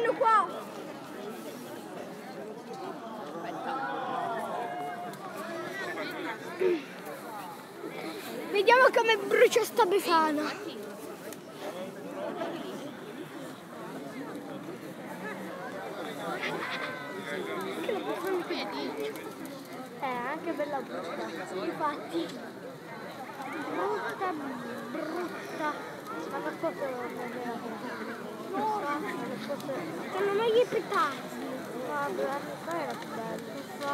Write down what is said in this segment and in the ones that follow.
Guardalo qua! Vediamo come brucia sta Befana. Anche bella brutta. Infatti. Brutta. Ma non so se non ho gli petardi. Guarda, era più bello.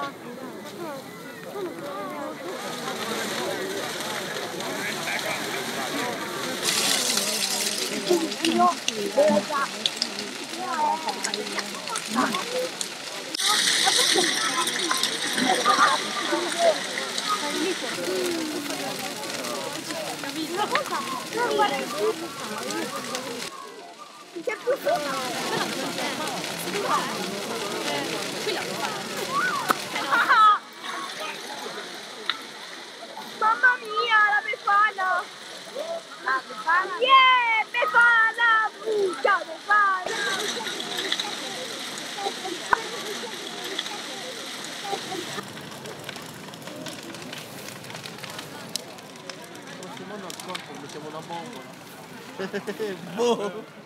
Mamma mia, la Befana! La Befana! Yeah, Befana! Buccia Befana! Prossimo anno al sconto mettiamo una bombola. Boh!